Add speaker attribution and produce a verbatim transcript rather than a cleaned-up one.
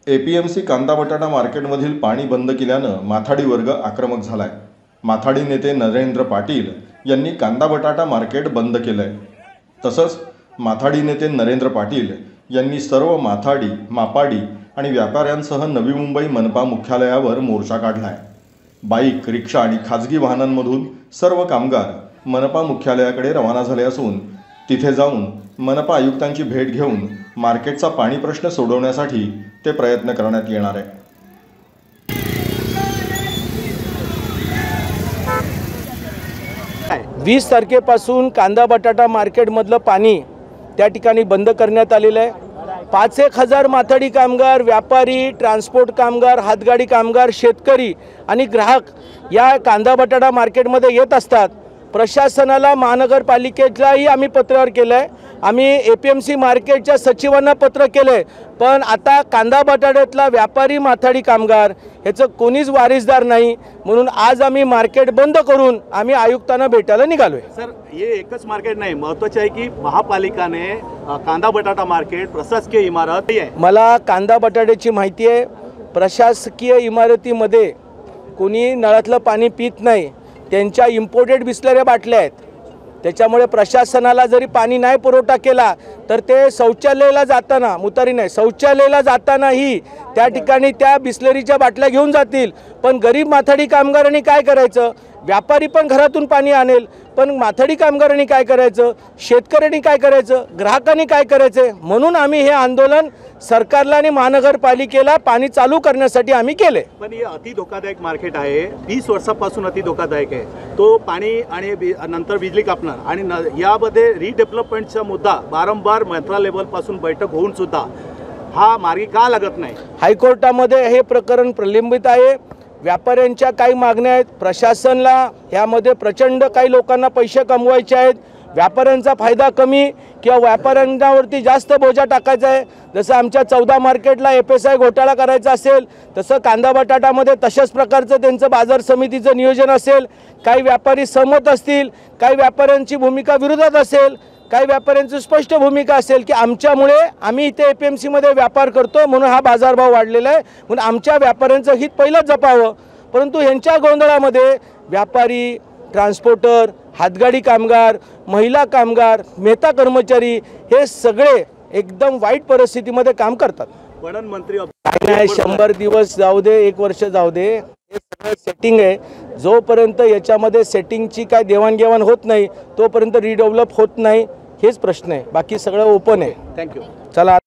Speaker 1: APMC कांदा बटाटा मार्केटमधील पाणी बंद केल्यानं माथाडी वर्ग आक्रमक झालाय। माथाडी नेते नरेंद्र पाटील यांनी कांदा बटाटा मार्केट बंद केलंय। तसंच माथाडी नेते नरेंद्र पाटील यांनी सर्व माथाडी, मापाडी आणि व्यापाऱ्यांसह नवी मुंबई मनपा मुख्यालयावर मोर्चा काढलाय। बाईक, रिक्षा आणि खाजगी वाहनांमधून सर्व कामगार मनपा मुख्यालयाकडे रवाना झाले असून तिथे जाऊन मनपा आयुक्तांची भेट घेऊन मार्केटचा पाणी प्रश्न सोडवण्यासाठी ते प्रयत्न करण्यात येणार आहे।
Speaker 2: वीस तारखेपासून कांदा बटाटा मार्केटमधलं पाणी त्या ठिकाणी बंद करण्यात आलेलं आहे। पाच एक हजार माथाडी कामगार, व्यापारी, ट्रान्सपोर्ट कामगार, हातगाडी कामगार, शेतकरी आणि ग्राहक या कांदा बटाटा मार्केटमध्ये येत असतात। प्रशासनाला, महानगरपालिकेलाही आम्ही पत्रावर केलं आहे, आम्ही ए पी एम सी मार्केटच्या सचिवांना पत्र केलं आहे, पण आता कांदा बटाट्यातला व्यापारी, माथाडी कामगार ह्याचं कोणीच वारिसदार नाही, म्हणून आज आम्ही मार्केट बंद करून आम्ही आयुक्तांना भेटायला निघालो आहे।
Speaker 3: सर, हे एकच मार्केट नाही, महत्त्वाचं आहे की महापालिकाने कांदा बटाटा मार्केट प्रशासकीय इमारत आहे।
Speaker 2: मला कांदा बटाट्याची माहिती आहे। प्रशासकीय इमारतीमध्ये कोणी नळातलं पाणी पित नाही, त्यांच्या इम्पोर्टेड बिस्लरी बाटल्या आहेत, त्याच्यामुळे प्रशासनाला जरी पाणी नाही पुरवठा केला तर ते शौचालयाला जाताना, मुतारी नाही, शौचालयाला जातानाही त्या ठिकाणी त्या बिस्लरीच्या बाटल्या घेऊन जातील। पण गरीब माथाडी कामगारांनी काय करायचं? व्यापारी पण घरातून पाणी आणेल, पण माथाडी कामगारांनी काय करायचं? शेतकऱ्यांनी काय करायचं? ग्राहकांनी काय करायचं? म्हणून आम्ही हे आंदोलन सरकारला आणि महानगरपालिकेला पाणी चालू करण्यासाठी आम्ही केले।
Speaker 3: पण हे अति धोकादायक मार्केट आहे, वीस वर्षापासून अति धोकादायक आहे। तो पाणी आणि नंतर बिजली कापणार आणि यामध्ये रिडेव्हलपमेंटचा मुद्दा वारंवार मंत्रा लेवलपासून बैठक होऊन सुद्धा हा मार्गी का लागत नाही?
Speaker 2: हायकोर्टामध्ये हे प्रकरण प्रलंबित आहे। व्यापाऱ्यांच्या काही मागण्या आहेत, प्रशासनाला यामध्ये प्रचंड काही लोकांना पैसे कमवायचे आहेत, व्यापाऱ्यांचा फायदा कमी किंवा व्यापाऱ्यांवरती जास्त बोजा टाकायचा आहे। जसं आमच्या चौदा मार्केटला एफ एस आय घोटाळा करायचा असेल, तसं कांदा बटाटामध्ये तशाच प्रकारचं त्यांचं बाजार समितीचं नियोजन असेल। काही व्यापारी सहमत असतील, काही व्यापाऱ्यांची भूमिका विरोधात असेल, काही व्यापाऱ्यांची स्पष्ट भूमिका असेल की आमच्यामुळे आम्ही इथे ए पी एम सीमध्ये व्यापार करतो म्हणून हा बाजारभाव वाढलेला आहे, म्हणून आमच्या व्यापाऱ्यांचं हित पहिलंच जपावं। परंतु ह्यांच्या गोंधळामध्ये व्यापारी, ट्रान्सपोर्टर, हातगाडी कामगार, महिला कामगार, मेहता कर्मचारी हे सगळे एकदम वाईट परिस्थितीमध्ये काम करतात।
Speaker 3: पणन मंत्री
Speaker 2: नाही, शंभर दिवस जाऊ दे, एक वर्ष जाऊ दे, हे सगळं सेटिंग आहे। जोपर्यंत याच्यामध्ये सेटिंगची काय देवाणघेवाण होत नाही तोपर्यंत रिडेव्हलप होत नाही, हेच प्रश्न आहे, बाकी सगळं ओपन आहे।
Speaker 3: थँक्यू।
Speaker 2: चला।